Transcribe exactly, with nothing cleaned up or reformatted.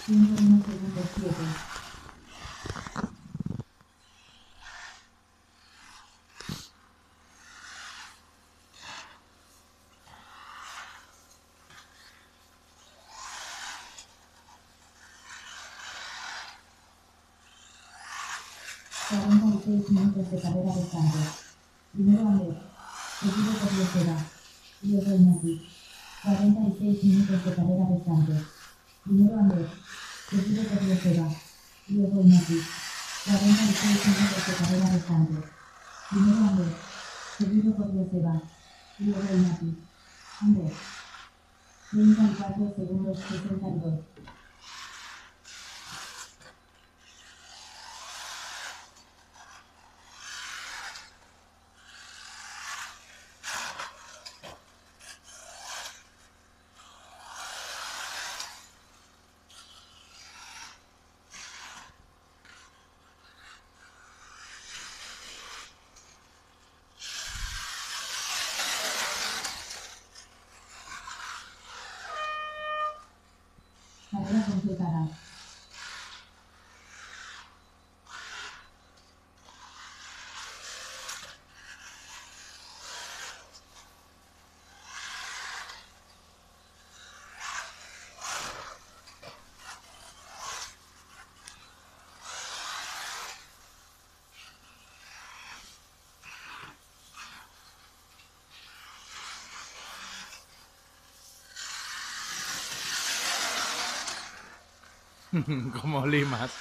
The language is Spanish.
ciento uno segundo siete. cuarenta y seis minutos de carrera restantes. Primero Ander, seguido por Joseba, luego Iñaki. cuarenta y seis minutos de carrera restantes. Primero Ander, seguido por Joseba, luego Iñaki. cuarenta y seis minutos de carrera restantes. Primero Ander, seguido por Joseba, luego Iñaki. Ander, treinta y cuatro segundos sesenta y dos. Carrera completada. Como limas.